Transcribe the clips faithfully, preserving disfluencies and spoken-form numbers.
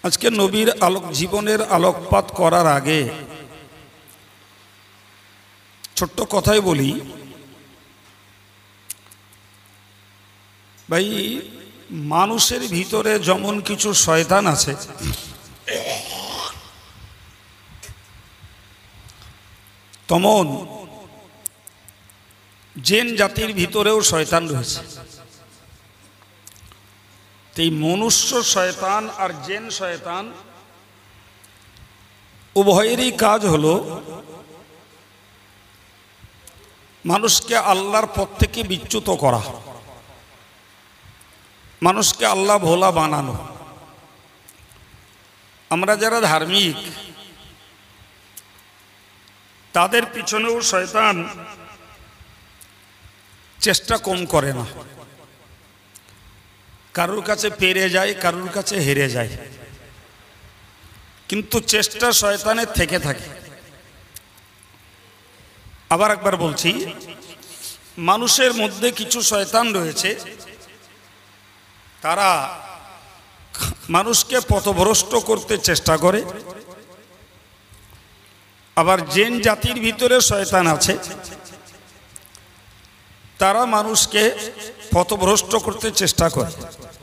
আজকে নবীর আলোক জীবনের আলোকপাত করার আগে ছোট্ট কথাই বলি ভাই, মানুষের ভিতরে যেমন কিছু শয়তান আছে, তেমন জিন জাতির ভিতরেও শয়তান রয়েছে। এই মনুষ্য শয়তান আর জিন শয়তান উভয়েরই কাজ হলো মানুষকে আল্লাহর পথ থেকে বিচ্যুত করা, মানুষকে আল্লাহ ভোলা বানানো। আমরা যারা ধার্মিক তাদের পিছনেও শয়তান চেষ্টা কম করে না। কারোর কাছে পেরে যায়, কারোর কাছে হেরে যায়, কিন্তু চেষ্টা শয়তানের থেকে থাকে। আবার একবার বলছি, মানুষের মধ্যে কিছু শয়তান রয়েছে, তারা মানুষকে পথভ্রষ্ট করতে চেষ্টা করে। আবার জিন জাতির ভিতরে শয়তান আছে, তারা মানুষকে পথভ্রষ্ট করতে চেষ্টা করে।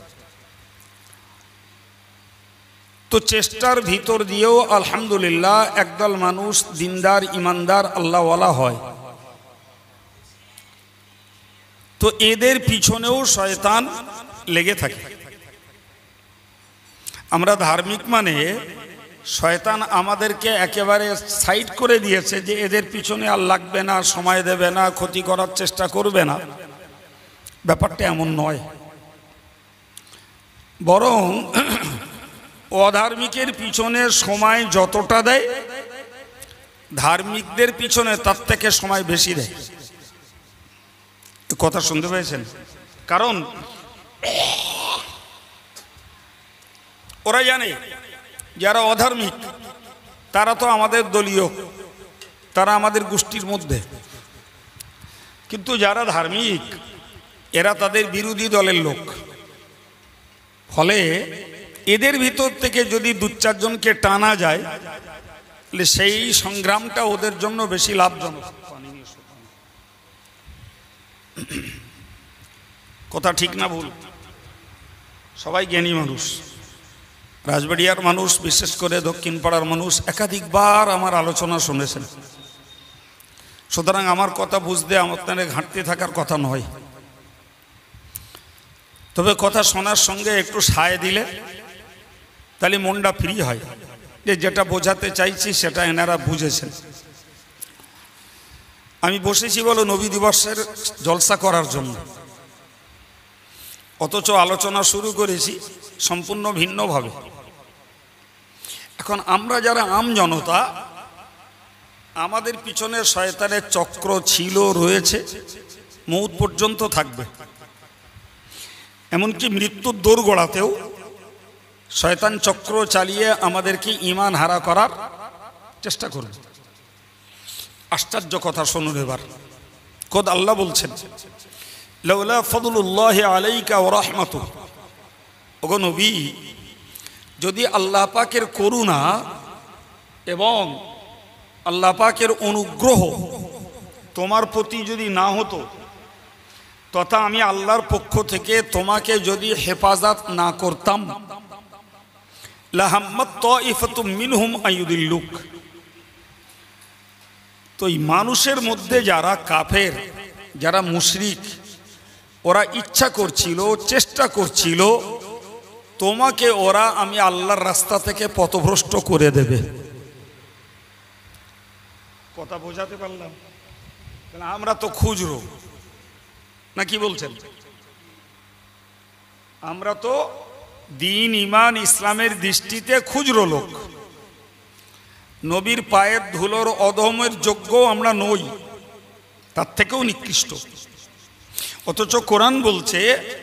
তো চেষ্টার ভিতর দিয়েও আলহামদুলিল্লাহ একদল মানুষ দিনদার, ইমানদার, আল্লাহওয়ালা হয়। তো এদের পিছনেও শয়তান লেগে থাকে। আমরা ধার্মিক মানে শয়তান আমাদেরকে একেবারে সাইড করে দিয়েছে যে এদের পিছনে আর লাগবে না, সময় দেবে না, ক্ষতি করার চেষ্টা করবে না। ব্যাপারটা এমন নয়, বরং অধার্মিকের পিছনে সময় যতটা দেয় ধার্মিকদের পিছনে তার থেকে সময় বেশি দেয়। কথা শুনতে পেয়েছেন? কারণ ওরা জানে যারা অধার্মিক তারা তো আমাদের দলীয়, তারা আমাদের গোষ্ঠীর মধ্যে, কিন্তু যারা ধার্মিক এরা তাদের বিরোধী দলের লোক। ফলে এদের ভিতর থেকে যদি দু চারজনকে টানা যায় তাহলে সেই সংগ্রামটা ওদের জন্য বেশি লাভজনক। কথা ঠিক না ভুল? সবাই জ্ঞানী মানুষ, রাজবাড়িয়ার মানুষ, বিশেষ করে দক্ষিণ পাড়ার মানুষ একাধিকবার আমার আলোচনা শুনেছেন। সুতরাং আমার কথা বুঝতে আপনাদের ঘাটতি থাকার কথা নয়। তবে কথা শোনার সঙ্গে একটু সায় দিলে তাহলে মনটা ফ্রি হয়, যে যেটা বোঝাতে চাইছি সেটা এনারা বুঝেছেন। আমি বসেছি বলো নবী দিবসের জলসা করার জন্য, অথচ আলোচনা শুরু করেছি সম্পূর্ণ ভিন্নভাবে। এখন আমরা যারা আম জনতা, আমাদের পিছনে শয়তানের চক্র ছিল, রয়েছে, মৌত পর্যন্ত থাকবে। এমনকি মৃত্যুর দোরগোড়াতেও শয়তান চক্র চালিয়ে আমাদেরকে ঈমান হারা করার চেষ্টা করবে। আশ্চর্য কথা শুনুন এবার। খোদ আল্লাহ বলছেন, লাউলা ফদলুল্লাহি আলাইকা ওয়া রাহমাতুহু, ওগো নবী, যদি আল্লাহ পাকের করুণা এবং আল্লাহ পাকের অনুগ্রহ তোমার প্রতি যদি না হতো, তথা আমি আল্লাহর পক্ষ থেকে তোমাকে যদি হেফাজত না করতাম, লাহাম্মাত তাইফাতুম মিনহুম আইয়ুদিল্লুক, তো এই মানুষের মধ্যে যারা কাফের, যারা মুশরিক, ওরা ইচ্ছা করছিল, চেষ্টা করছিল তোমাকে ওরা আমি আল্লাহর রাস্তা থেকে পথভ্রষ্ট করে দেবে। কথা বোঝাতে পারলাম? আমরা তো খুচরো না, কি বলছেন? আমরা তো দিন, ইমান, ইসলামের দৃষ্টিতে খুচরো লোক। নবীর পায়ের ধুলোর অধমের যোগ্য আমরা নই, তার থেকেও নিকৃষ্ট। অথচ কোরআন বলছে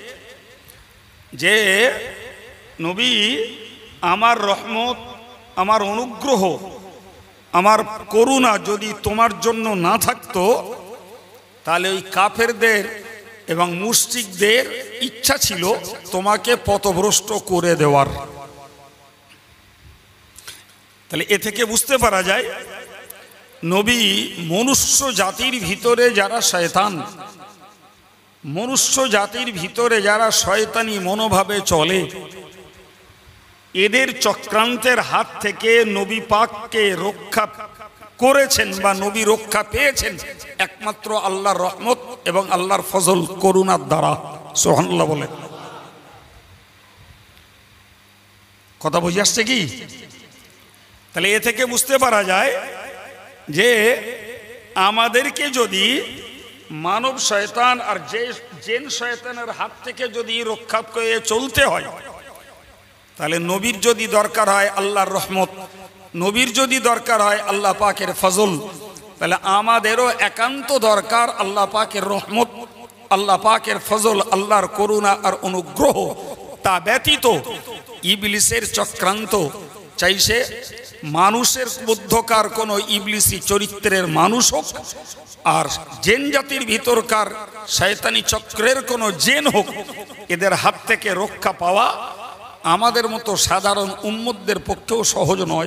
যে নবী, আমার রহমত, আমার অনুগ্রহ, আমার করুণা যদি তোমার জন্য না থাকতো, তাহলে ওই কাফেরদের এবং মুশরিকদের ইচ্ছা ছিল তোমাকে পথভ্রষ্ট করে দেওয়ার। তাহলে এ থেকে বুঝতে পারা যায় নবী মনুষ্য জাতির ভিতরে যারা শয়তান, মনুষ্য জাতির ভিতরে যারা শয়তানি মনোভাবে চলে, এদের চক্রান্তের হাত থেকে নবী পাককে রক্ষা করেছেন বা নবী রক্ষা পেয়েছেন একমাত্র আল্লাহর রহমত এবং আল্লাহর ফজল করুণার দ্বারা। সুবহানাল্লাহ বলেন। কথা বুঝে আসছে কি? তাহলে এ থেকে বুঝতে পারা যায় যে আমাদেরকে যদি মানব শয়তান আর যে জেন শয়তানের হাত থেকে যদি রক্ষা করে চলতে হয়, তাহলে নবীর যদি দরকার হয় আল্লাহর রহমত, নবীর যদি দরকার হয় আল্লাহ পাকের ফজল, তাহলে আমাদেরও একান্ত দরকার আল্লাহ পাকের রহমত, আল্লাহ পাকের ফজল, আল্লাহর করুণা আর অনুগ্রহ। তা ব্যতীত ইবলিসের চক্রান্ত, চাই সে মানুষের মধ্যকার কোনো ইবলিসি চরিত্রের মানুষ হোক আর জেন জাতির ভিতরকার শয়তানি চক্রের কোনো জেন হোক, এদের হাত থেকে রক্ষা পাওয়া আমাদের মতো সাধারণ উম্মতদের পক্ষেও সহজ নয়।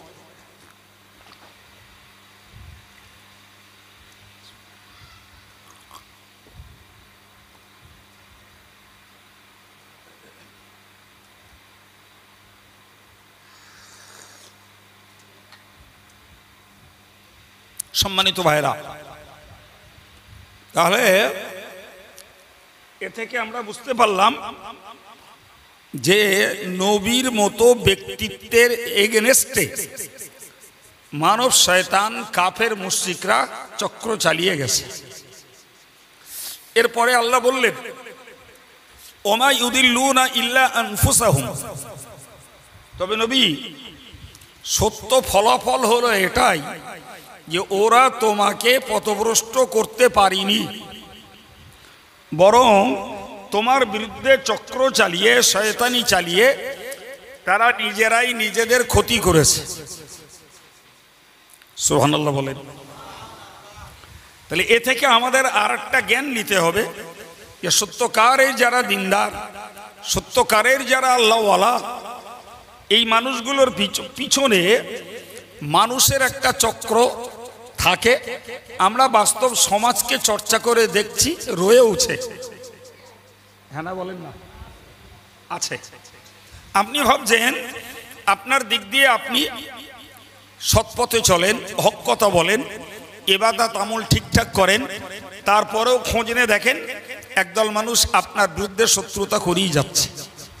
সম্মানিত ভাইরা, তাহলে এ থেকে আমরা বুঝতে পারলাম যে নবীর মতো ব্যক্তিত্বের এগেনস্টে মানব শয়তান কাফের মুশরিকরা চক্র চালিয়ে গেছে। এরপরে আল্লাহ বললেন, ওমা ইউদিল্লুনা ইল্লা আনফুসাহুম, তবে নবী সত্য ফলাফল হলো এটাই যে ওরা তোমাকে পথভ্রষ্ট করতে পারেনি, বরং তোমার বিরুদ্ধে চক্র চালিয়ে শয়তানি চালিয়ে তারা নিজেরাই নিজেদের ক্ষতি করেছে। সুবহানাল্লাহ বলেন। তাহলে এ থেকে আমাদের আর একটা জ্ঞান নিতে হবে যে সত্যকারের যারা দিনদার, সত্যকারের যারা আল্লাহওয়ালা, এই মানুষগুলোর পিছনে মানুষের একটা চক্র থাকে। আমরা বাস্তব সমাজকে চর্চা করে দেখছি, রয়েওছে। হ্যাঁ না বলেন না? আছে। আপনি ভাবছেন আপনার দিক দিয়ে আপনি সৎপথে চলেন, হক কথা বলেন, ইবাদত আমল ঠিকঠাক করেন, তারপরেও খোঁজ নিয়ে দেখেন একদল মানুষ আপনার বিরুদ্ধে শত্রুতা করেই যাচ্ছে।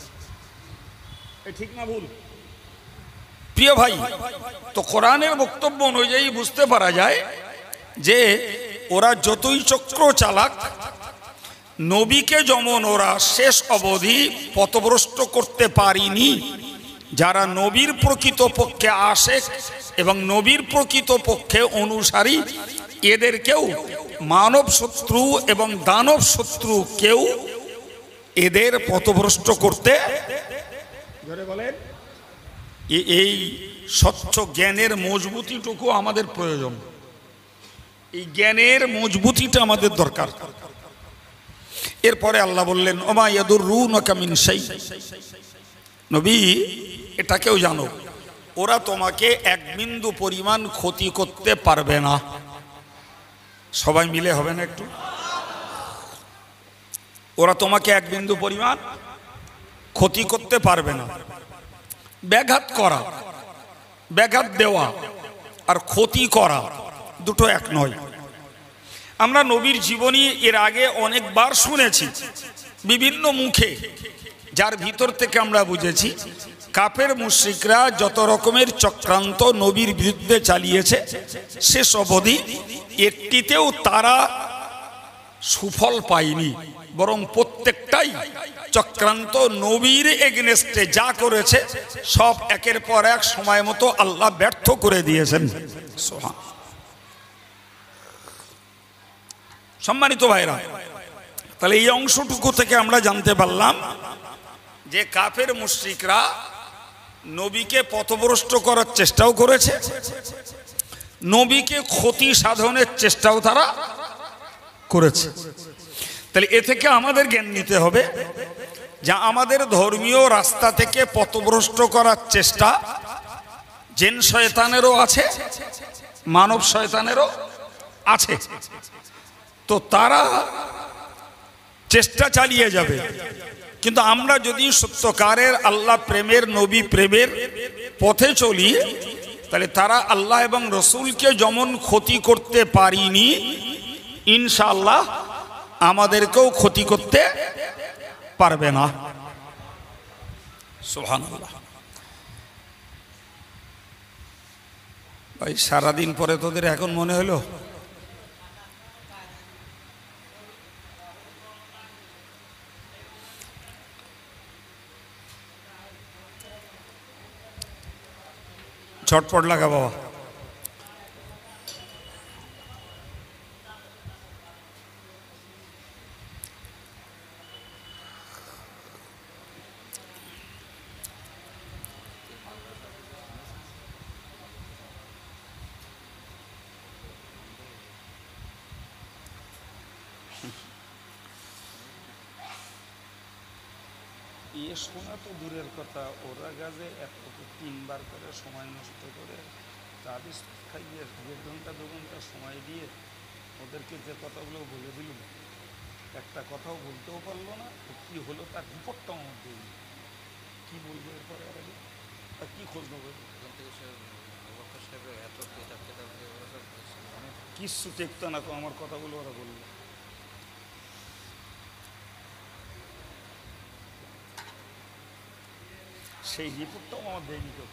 ঠিক না ভুল? প্রিয় ভাই, তো কোরআনের বক্তব্য অনুযায়ী বুঝতে পারা যায় যে ওরা যতই চক্র চালাক, নবীকে যেমন ওরা শেষ অবধি পথভ্রষ্ট করতে পারিনি। যারা নবীর প্রকৃত পক্ষে আশেক এবং নবীর প্রকৃত পক্ষে অনুসারী, এদেরকেও মানব শত্রু এবং দানব শত্রু কেউ এদের পথভ্রষ্ট করতে বলেন। এই স্বচ্ছ জ্ঞানের মজবুতিটুকু আমাদের প্রয়োজন, এই জ্ঞানের মজবুতিটা আমাদের দরকার। এরপরে আল্লাহ বললেন, ওমা ইয়াদুররুনাকা মিন শাই, নবী এটাকেও জানো ওরা তোমাকে এক বিন্দু পরিমাণ ক্ষতি করতে পারবে না। সবাই মিলে হবে না একটু? ওরা তোমাকে এক বিন্দু পরিমাণ ক্ষতি করতে পারবে না। ব্যাঘাত করা, ব্যাঘাত দেওয়া আর ক্ষতি করা দুটো এক নয়। আমরা নবীর জীবনী এর আগে অনেকবার শুনেছি বিভিন্ন মুখে, যার ভিতর থেকে আমরা বুঝেছি কাফের মুশরিকরা যত রকমের চক্রান্ত নবীর বিরুদ্ধে চালিয়েছে, শেষ অবধি একটিতেও তারা সুফল পায়নি, বরং প্রত্যেকটাই চক্রান্ত নবীর এগেনস্টে যা করেছে সব একের পর এক সময় মতো আল্লাহ ব্যর্থ করে দিয়েছেন। সম্মানিত ভাইরা, তাহলে এই অংশটুকু থেকে আমরা জানতে পারলাম যে কাফের মুশরিকরা নবীকে পথভ্রষ্ট করার চেষ্টাও করেছে, নবীকে ক্ষতি সাধনের চেষ্টাও তারা করেছে। তাহলে এ থেকে আমাদের জ্ঞান নিতে হবে যা আমাদের ধর্মীয় রাস্তা থেকে পথভ্রষ্ট করার চেষ্টা জিন শয়তানেরও আছে, মানব শয়তানেরও আছে। তো তারা চেষ্টা চালিয়ে যাবে, কিন্তু আমরা যদি সত্যকারের আল্লাহ প্রেমের নবী প্রেমের পথে চলি, তাহলে তারা আল্লাহ এবং রসুলকে যেমন ক্ষতি করতে পারিনি, ইনশাআল্লাহ আমাদেরকেও ক্ষতি করতে পারবে না। সুবহানাল্লাহ। ভাই সারাদিন পরে তোদের এখন মনে হলো ঝটপট লাগা বাবা। ইয়ে শোনা তো দূরের কথা, ওরা গাছে এক তিনবার করে সময় নষ্ট করে তাবিজ খাইয়ে দেড় ঘন্টা দু ঘন্টা সময় দিয়ে ওদেরকে যে কথাগুলো বলে দিল, একটা কথাও বলতেও পারলো না। কি হলো তার রিপোর্টটাও আমার দিল, কী বলবো এরপরে আর তা কী খোঁজ নেবো? কিচ্ছু টেকতো না তো আমার কথাগুলো ওরা বললো। সেই রিপোর্টটাও আমার দেয়নি তো,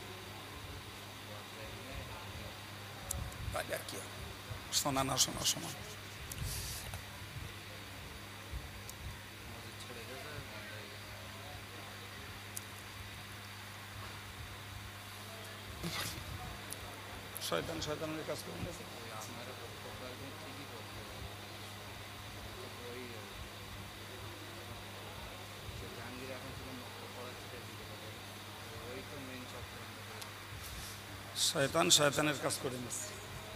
আর কি শোনা না শোনা সমান। শয়তান শয়তানের কাজ করে গেছে। শয়তান শয়তানের কাজ করে নিচ্ছে।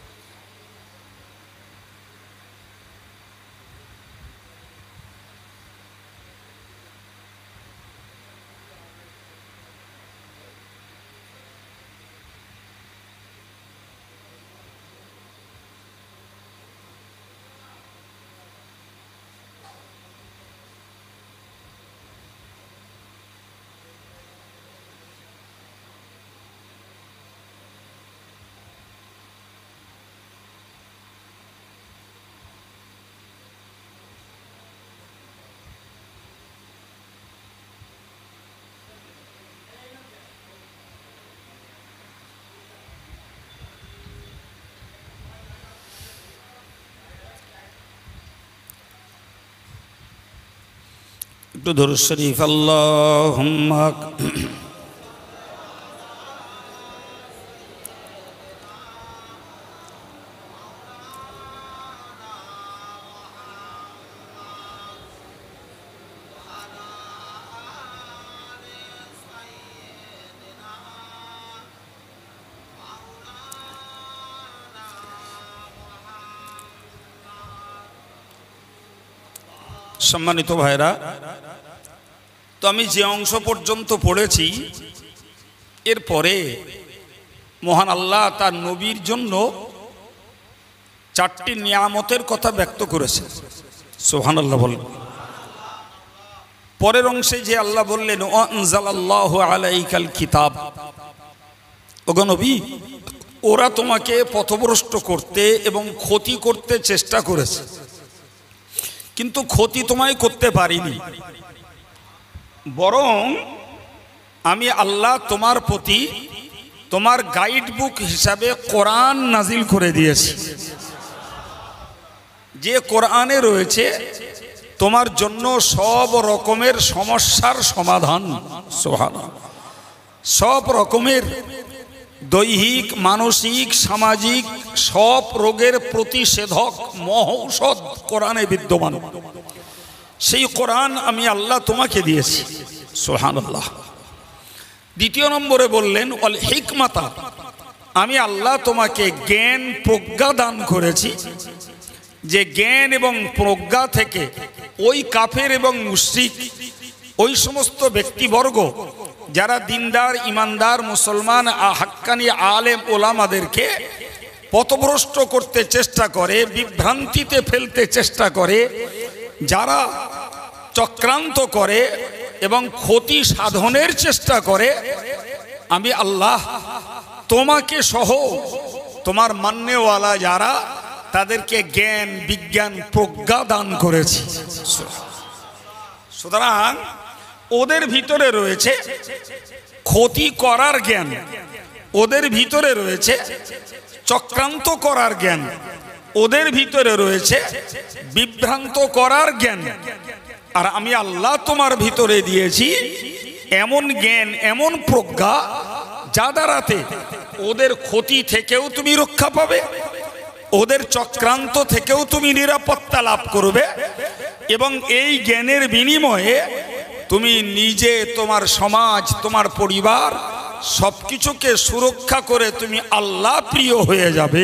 একটু দরুদ শরীফ আল্লাহুম্মা। সম্মানিত ভাইরা, তো আমি যে অংশ পর্যন্ত পড়েছি, এরপরে মহান আল্লাহ তার নবীর জন্য চারটি নিয়ামতের কথা ব্যক্ত করেছেন। সুবহানাল্লাহ বলেন। পরের অংশে যে আল্লাহ বললেন আনজালাল্লাহু আলাইকাল কিতাব, ওগো নবী, ওরা তোমাকে পথভ্রষ্ট করতে এবং ক্ষতি করতে চেষ্টা করেছে, কিন্তু ক্ষতি তোমায় করতে পারিনি, বরং আমি আল্লাহ তোমার প্রতি তোমার গাইড বুক হিসাবে কোরআন নাজিল করে দিয়েছি, যে কোরআনে রয়েছে তোমার জন্য সব রকমের সমস্যার সমাধান। সুবহানাল্লাহ। সব রকমের দৈহিক, মানসিক, সামাজিক সব রোগের প্রতিষেধক মহৌষধ কোরআনে বিদ্যমান। সেই কোরআন আমি আল্লাহ তোমাকে দিয়েছি। সুবহানাল্লাহ। দ্বিতীয় নম্বরে বললেন ওয়াল হিকমাতা, আমি আল্লাহ তোমাকে জ্ঞান প্রজ্ঞা দান করেছি, যে জ্ঞান এবং প্রজ্ঞা থেকে ওই কাফের এবং মুশরিক, ওই সমস্ত ব্যক্তিবর্গ যারা দিনদার ইমানদার মুসলমান হাক্কানি আলেম ওলামাদেরকে পথভ্রষ্ট করতে চেষ্টা করে, বিভ্রান্তিতে ফেলতে চেষ্টা করে, যারা চক্রান্ত করে এবং ক্ষতি সাধনের চেষ্টা করে, আমি আল্লাহ তোমাকে সহ তোমার মান্যওয়ালা যারা তাদেরকে জ্ঞান বিজ্ঞান প্রজ্ঞা দান করেছি। সুতরাং ওদের ভিতরে রয়েছে ক্ষতি করার জ্ঞান, ওদের ভিতরে রয়েছে চক্রান্ত করার জ্ঞান, ওদের ভিতরে রয়েছে বিভ্রান্ত করার জ্ঞান। আর আমি আল্লাহ তোমার ভিতরে দিয়েছি এমন জ্ঞান, এমন প্রজ্ঞা যা দ্বারাতে ওদের ক্ষতি থেকেও তুমি রক্ষা পাবে, ওদের চক্রান্ত থেকেও তুমি নিরাপত্তা লাভ করবে, এবং এই জ্ঞানের বিনিময়ে তুমি নিজে, তোমার সমাজ, তোমার পরিবার সবকিছুকে সুরক্ষা করে তুমি আল্লাহ প্রিয় হয়ে যাবে।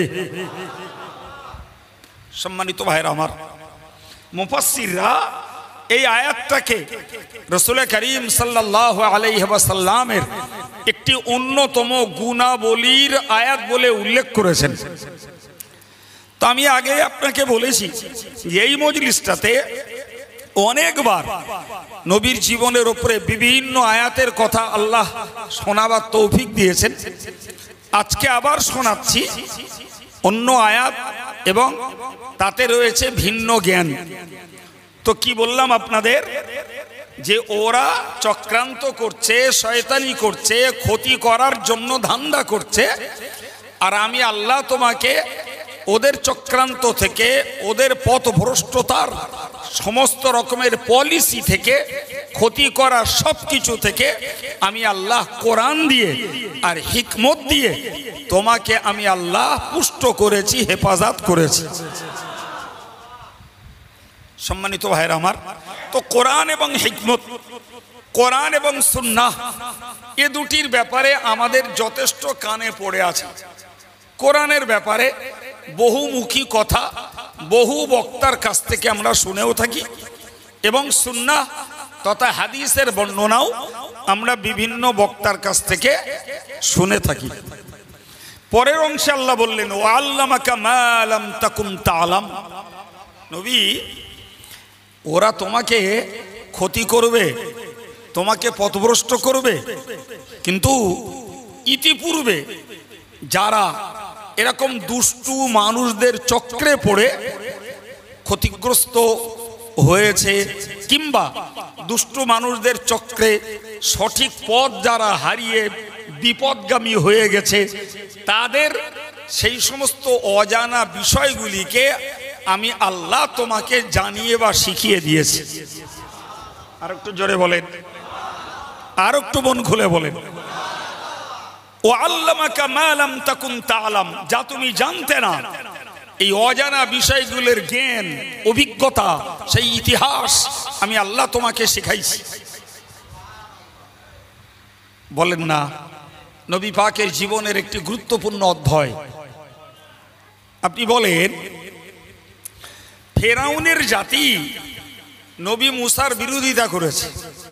সম্মানিত ভাইরা আমার, মুফাসসিররা এই আয়াতটাকে রাসূল করিম সাল্লাল্লাহু আলাইহি ওয়াসাল্লামের একটি অন্যতম গুণাবলীর আয়াত বলে উল্লেখ করেছেন। তো আমি আগে আপনাকে বলেছি যে এই মজলিসটাতে অনেকবার নবীর জীবনের উপরে বিভিন্ন আয়াতের কথা আল্লাহ শোনাবার তৌফিক দিয়েছেন। আজকে আবার শোনাচ্ছি অন্য আয়াত এবং তাতে রয়েছে ভিন্ন জ্ঞান। তো কি বললাম আপনাদের যে ওরা চক্রান্ত করছে, শয়তানি করছে, ক্ষতি করার জন্য ধান্দা করছে, আর আমি আল্লাহ তোমাকে ওদের চক্রান্ত থেকে, ওদের পথভ্রষ্টতার সমস্ত রকমের পলিসি থেকে, ক্ষতি করার সব কিছু থেকে আমি আল্লাহ কোরআন দিয়ে আর হিকমত দিয়ে তোমাকে আমি আল্লাহ পুষ্ট করেছি, হেফাজত করেছি। সম্মানিত ভাইরা আমার, তো কোরআন এবং হিকমত, কোরআন এবং সুন্নাহ এ দুটির ব্যাপারে আমাদের যথেষ্ট কানে পড়ে আছে। কোরআনের ব্যাপারে বহুমুখী কথা বহু বক্তার কাছ থেকে আমরা শুনেও থাকি, এবং সুন্নাহ তথা হাদিসের বর্ণনাও আমরা বিভিন্ন বক্তার কাছ থেকে শুনে থাকি। পরের অংশে আল্লাহ বললেন, ওয়া আল্লামাকা মা লাম তাকুন তা'লাম। নবী, ওরা তোমাকে ক্ষতি করবে, তোমাকে পথভ্রষ্ট করবে, কিন্তু ইতিপূর্বে যারা এরকম দুষ্টু মানুষদের চক্রে পড়ে ক্ষতিগ্রস্ত হয়েছে, কিংবা দুষ্টু মানুষদের চক্রে সঠিক পথ যারা হারিয়ে বিপদগামী হয়ে গেছে, তাদের সেই সমস্ত অজানা বিষয়গুলিকে আমি আল্লাহ তোমাকে জানিয়ে বা শিখিয়ে দিয়েছি। আর একটু জোরে বলেন, আর একটু মন খুলে বলেন। ও আল্লামাকা মা লাম তাকুন তা'লাম, যা তুমি জানতে না, এই অজানা বিষয়গুলোর জ্ঞান, অভিজ্ঞতা, সেই ইতিহাস আমি আল্লাহ তোমাকে শিখাইছি। বলেন না, নবী পাকের জীবনের একটি গুরুত্বপূর্ণ অধ্যায়। আপনি বলেন, ফেরাউনের জাতি নবী মুসার বিরোধিতা করেছে,